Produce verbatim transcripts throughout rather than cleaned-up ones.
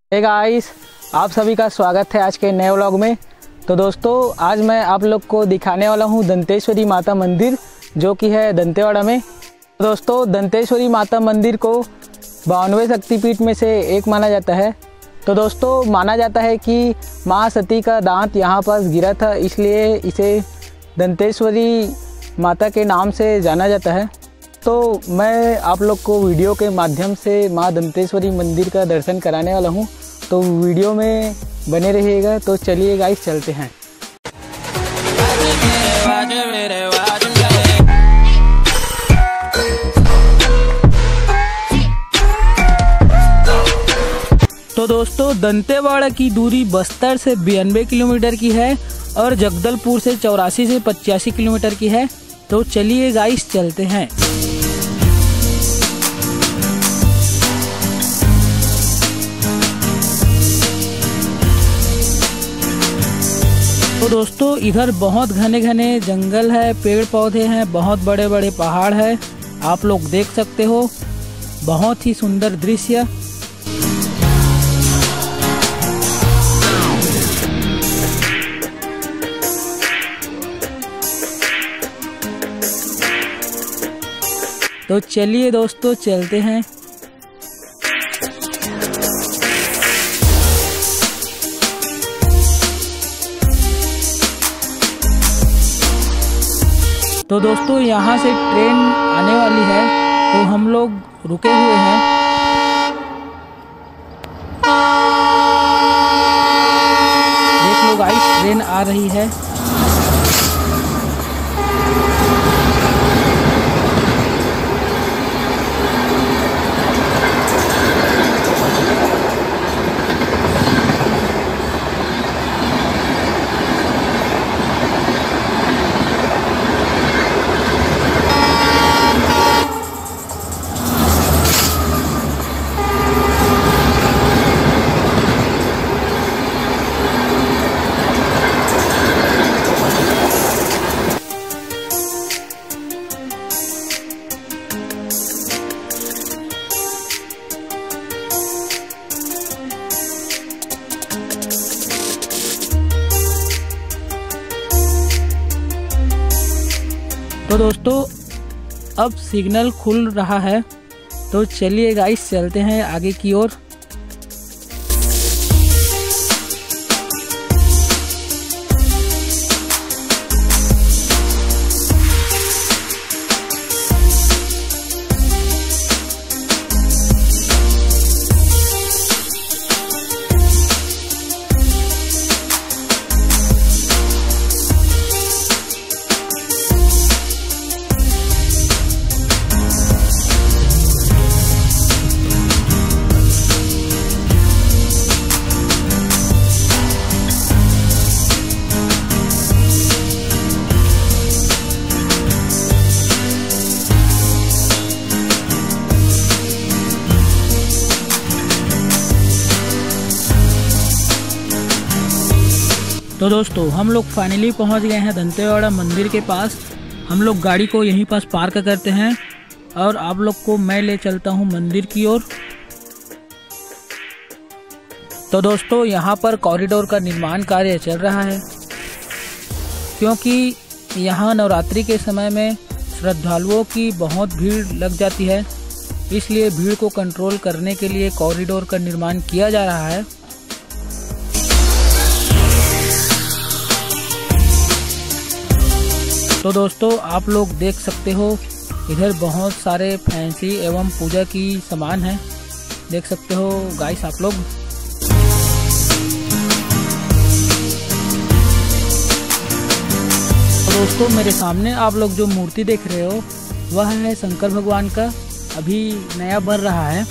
Hey guys, आप सभी का स्वागत है आज के नए व्लॉग में। तो दोस्तों, आज मैं आप लोग को दिखाने वाला हूं दंतेश्वरी माता मंदिर, जो कि है दंतेवाड़ा में। दोस्तों, दंतेश्वरी माता मंदिर को बावनवे शक्तिपीठ में से एक माना जाता है। तो दोस्तों, माना जाता है कि माँ सती का दांत यहाँ पर गिरा था, इसलिए इसे दंतेश्वरी माता के नाम से जाना जाता है। तो मैं आप लोग को वीडियो के माध्यम से माँ दंतेश्वरी मंदिर का दर्शन कराने वाला हूँ, तो वीडियो में बने रहिएगा। तो चलिए गाइस, चलते हैं। तो दोस्तों, दंतेवाड़ा की दूरी बस्तर से बानवे किलोमीटर की है और जगदलपुर से चौरासी से पचासी किलोमीटर की है। तो चलिए गाइस, चलते हैं। तो दोस्तों, इधर बहुत घने घने जंगल है, पेड़ पौधे हैं, बहुत बड़े बड़े पहाड़ है, आप लोग देख सकते हो। बहुत ही सुंदर दृश्य। तो चलिए दोस्तों, चलते हैं। तो दोस्तों, यहाँ से ट्रेन आने वाली है, तो हम लोग रुके हुए हैं। देख लो गाइस, ट्रेन आ रही है। तो दोस्तों, अब सिग्नल खुल रहा है, तो चलिए गाइस, चलते हैं आगे की ओर। तो दोस्तों, हम लोग फाइनली पहुंच गए हैं दंतेवाड़ा मंदिर के पास। हम लोग गाड़ी को यहीं पास पार्क करते हैं और आप लोग को मैं ले चलता हूं मंदिर की ओर। तो दोस्तों, यहां पर कॉरिडोर का निर्माण कार्य चल रहा है, क्योंकि यहां नवरात्रि के समय में श्रद्धालुओं की बहुत भीड़ लग जाती है, इसलिए भीड़ को कंट्रोल करने के लिए कॉरिडोर का निर्माण किया जा रहा है। तो दोस्तों, आप लोग देख सकते हो, इधर बहुत सारे फैंसी एवं पूजा की सामान है, देख सकते हो गाइस आप लोग। तो दोस्तों, मेरे सामने आप लोग जो मूर्ति देख रहे हो, वह है शंकर भगवान का, अभी नया बन रहा है।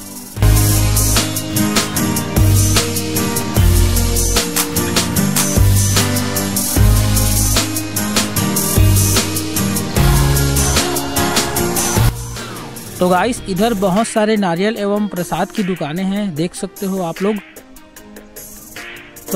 तो गाइस, इधर बहुत सारे नारियल एवं प्रसाद की दुकानें हैं, देख सकते हो आप लोग। तो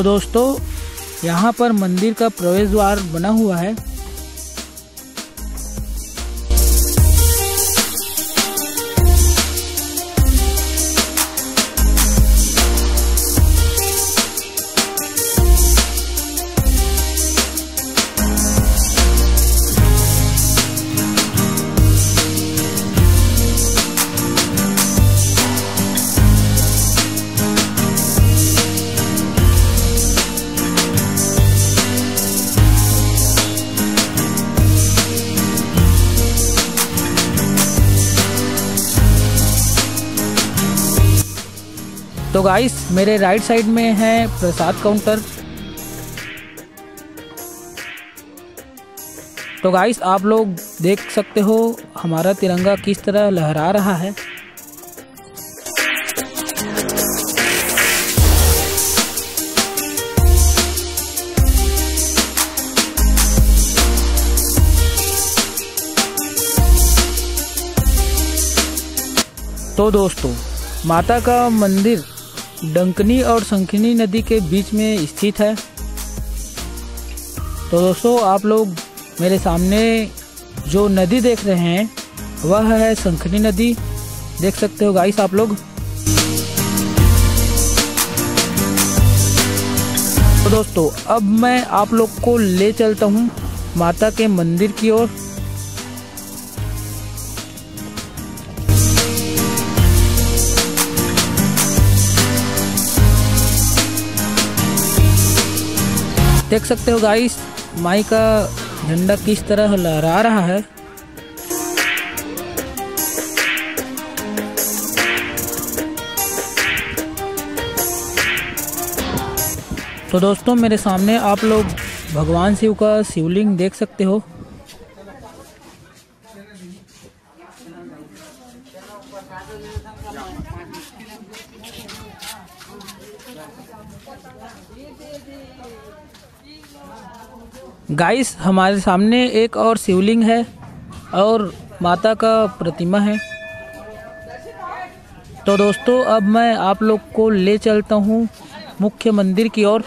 तो दोस्तों यहाँ पर मंदिर का प्रवेश द्वार बना हुआ है। तो गाइस मेरे राइट साइड में है प्रसाद काउंटर। तो गाइस आप लोग देख सकते हो हमारा तिरंगा किस तरह लहरा रहा है। तो दोस्तों माता का मंदिर डंकनी और शंखिनी नदी के बीच में स्थित है। तो दोस्तों आप लोग मेरे सामने जो नदी देख रहे हैं वह है शंखिनी नदी, देख सकते हो गाइस आप लोग। तो दोस्तों अब मैं आप लोग को ले चलता हूँ माता के मंदिर की ओर। देख सकते हो गाइस माई का झंडा किस तरह लहरा रहा है। तो दोस्तों मेरे सामने आप लोग भगवान शिव का शिवलिंग देख सकते हो। गाइस हमारे सामने एक और शिवलिंग है और माता का प्रतिमा है। तो दोस्तों अब मैं आप लोग को ले चलता हूँ मुख्य मंदिर की ओर।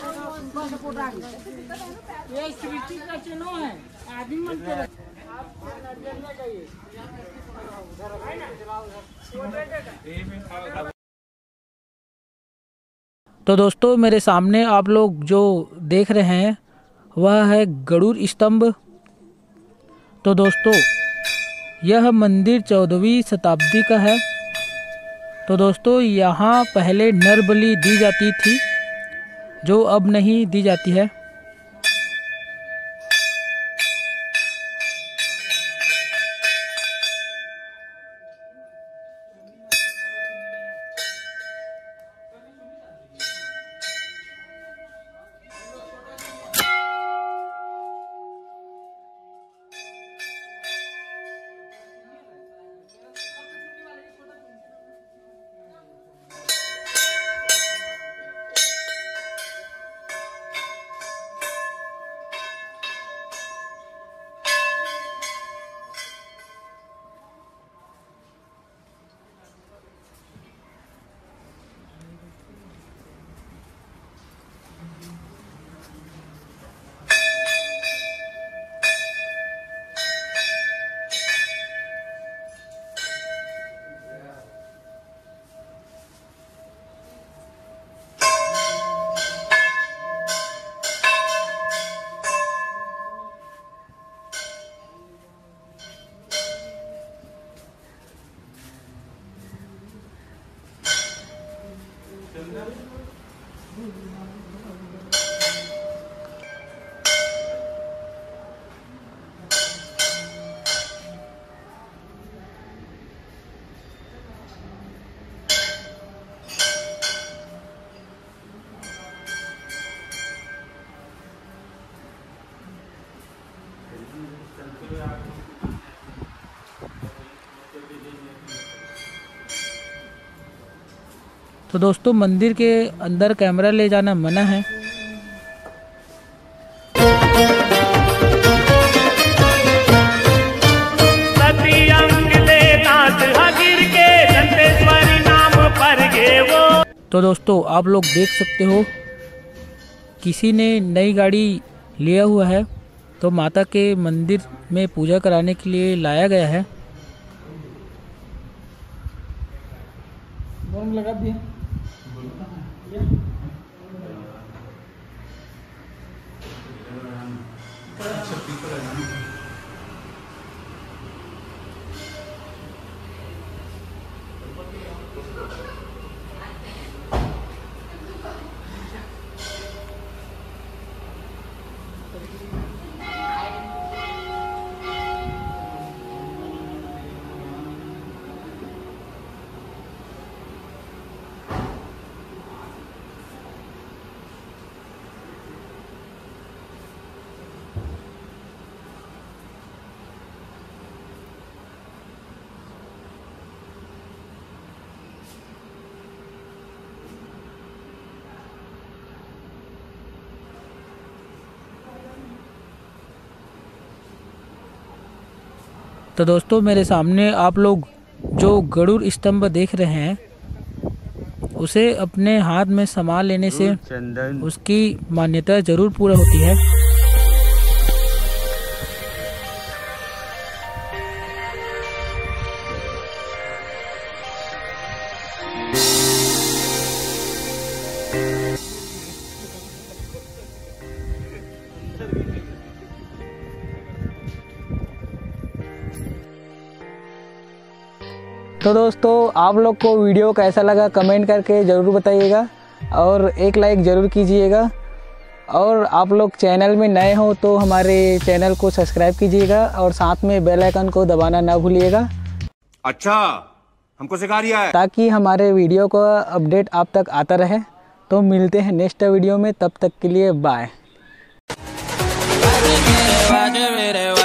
तो दोस्तों मेरे सामने आप लोग जो देख रहे हैं वह है गरुड़ स्तंभ। तो दोस्तों यह मंदिर चौदहवीं शताब्दी का है। तो दोस्तों यहाँ पहले नर बलि दी जाती थी जो अब नहीं दी जाती है। तो दोस्तों मंदिर के अंदर कैमरा ले जाना मना है। तो दोस्तों आप लोग देख सकते हो किसी ने नई गाड़ी लिया हुआ है तो माता के मंदिर में पूजा कराने के लिए लाया गया है। लगा दिए तो दोस्तों मेरे सामने आप लोग जो गरुड़ स्तंभ देख रहे हैं उसे अपने हाथ में संभाल लेने से उसकी मान्यता जरूर पूरा होती है। तो दोस्तों आप लोग को वीडियो कैसा लगा कमेंट करके ज़रूर बताइएगा और एक लाइक ज़रूर कीजिएगा। और आप लोग चैनल में नए हो तो हमारे चैनल को सब्सक्राइब कीजिएगा और साथ में बेल आइकन को दबाना ना भूलिएगा। अच्छा, हमको सिखा रिया है, ताकि हमारे वीडियो का अपडेट आप तक आता रहे। तो मिलते हैं नेक्स्ट वीडियो में, तब तक के लिए बाय।